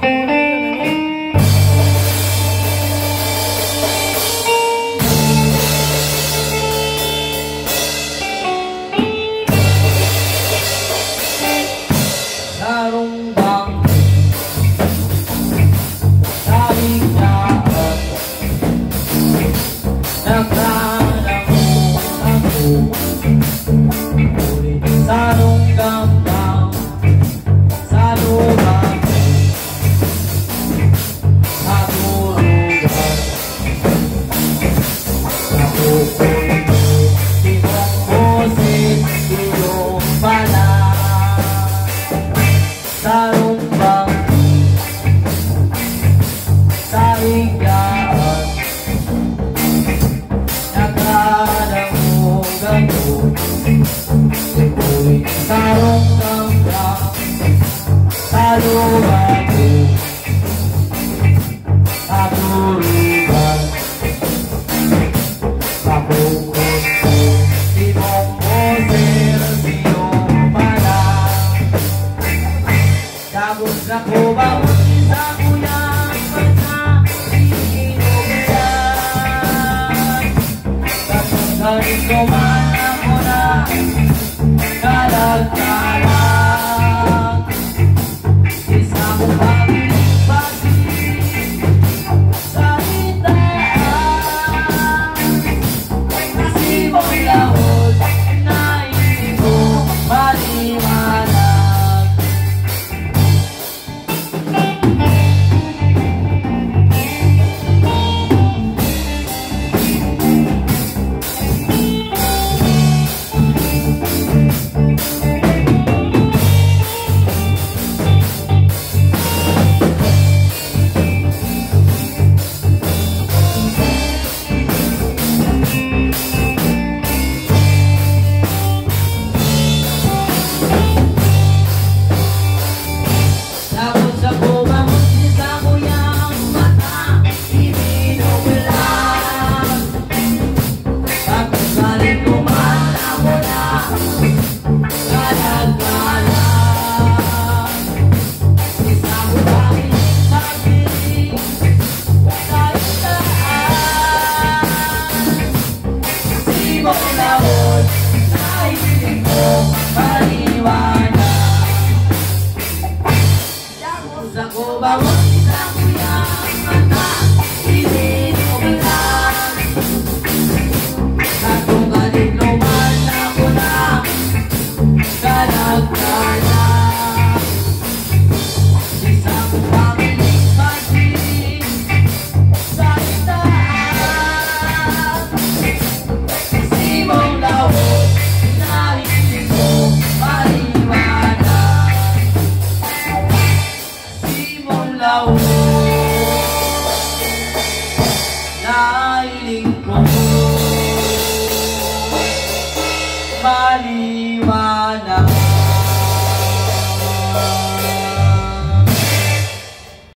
Sarong Banggi, sabing daan, naghanap ako, ngunit sarong gambang, sa lugar, sa tulugan, sa bukoy mo, di mong boses, iyong pala. Sarong Banggi, sa higlaan, naghanap mo gano'n. Ngunit sarong gambang, sa lugar mo, sa tulugan, sa bukod mo, di mong boses, iyong pala. Tapos ako bawat isa ko yan pagka inubilan. Tapos galing ko man ako na kalag-kalag. Isa ko pag-ibig salitaan. Kasi mo'y lahod na hindi ko maliwanag. Tapos ako mamutis ako yung mata, ibinubulan. Tapos galing ko man ako na kalag-kalag. Isa ko bakit sabihin sa isaan. Di mo lahod na hindi ko maliwanag. Ako bawat isa ko